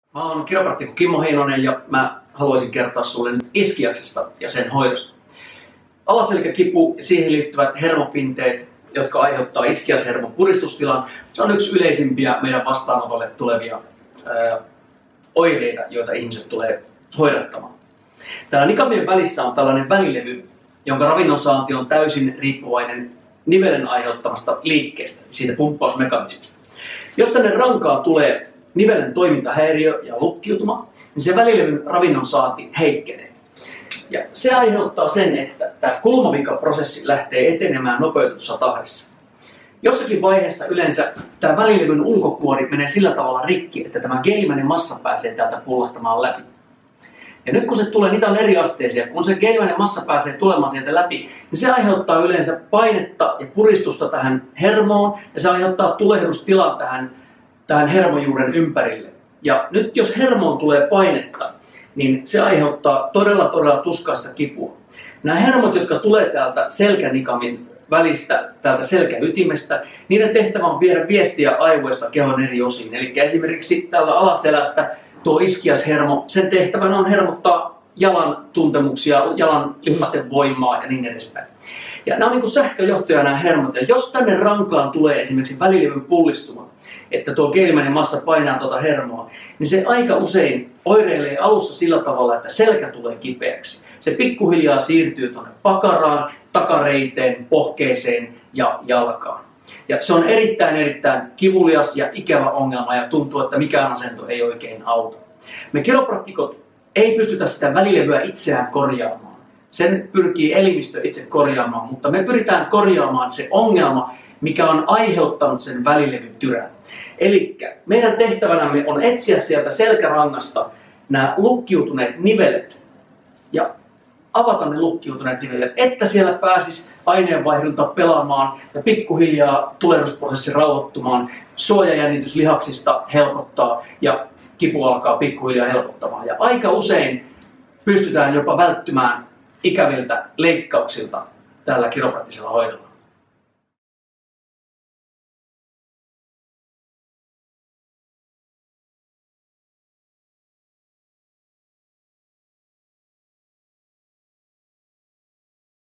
Mä oon kiropraktikko Kimmo Heinonen ja mä haluaisin kertoa sulle nyt iskiaksesta ja sen hoidosta. Alaselkäkipu ja siihen liittyvät hermopinteet, jotka aiheuttaa iskiashermon puristustilan, se on yksi yleisimpiä meidän vastaanotolle tulevia oireita, joita ihmiset tulee hoidattamaan. Täällä nikamien välissä on tällainen välilevy, jonka ravinnonsaanti on täysin riippuvainen nivelen aiheuttamasta liikkeestä, siitä pumppausmekanismista. Jos tänne rankaan tulee nivelen toimintahäiriö ja lukkiutuma, niin se välilevyn ravinnonsaanti heikkenee. Ja se aiheuttaa sen, että tämä kulmavikaprosessi lähtee etenemään nopeutetussa tahdissa. Jossakin vaiheessa yleensä tämä välilevyn ulkokuori menee sillä tavalla rikki, että tämä geelimäinen massa pääsee täältä pullahtamaan läpi. Ja nyt kun se tulee, niitä on eri asteisia, kun se geelimäinen massa pääsee tulemaan sieltä läpi, niin se aiheuttaa yleensä painetta ja puristusta tähän hermoon, ja se aiheuttaa tulehdustilan tähän hermojuuren ympärille. Ja nyt jos hermoon tulee painetta, niin se aiheuttaa todella tuskaista kipua. Nämä hermot, jotka tulee täältä selkänikamin välistä, täältä selkäytimestä, niiden tehtävä on viedä viestiä aivoista kehon eri osiin. Eli esimerkiksi täältä alaselästä tuo iskiashermo, sen tehtävänä on hermottaa jalan tuntemuksia, jalan lihasten voimaa ja niin edespäin. Ja nämä on niin kuin sähköjohtoja nämä hermot. Ja jos tänne rankaan tulee esimerkiksi välilevyn pullistuma, että tuo geelimäinen massa painaa tuota hermoa, niin se aika usein oireilee alussa sillä tavalla, että selkä tulee kipeäksi. Se pikkuhiljaa siirtyy tuonne pakaraan, takareiteen, pohkeeseen ja jalkaan. Ja se on erittäin kivulias ja ikävä ongelma ja tuntuu, että mikään asento ei oikein auta. Me kiropraktikot ei pystytä sitä välilevyä itseään korjaamaan. Sen pyrkii elimistö itse korjaamaan, mutta me pyritään korjaamaan se ongelma, mikä on aiheuttanut sen välilevytyrän. Eli meidän tehtävänämme on etsiä sieltä selkärangasta nämä lukkiutuneet nivelet ja avata ne lukkiutuneet nivelet, että siellä pääsisi aineenvaihdunta pelaamaan ja pikkuhiljaa tulehdusprosessi rauhoittumaan, suojajännitys lihaksista helpottaa ja kipu alkaa pikkuhiljaa helpottamaan. Ja aika usein pystytään jopa välttymään ikäviltä leikkauksilta tällä kiropraktisella hoidolla.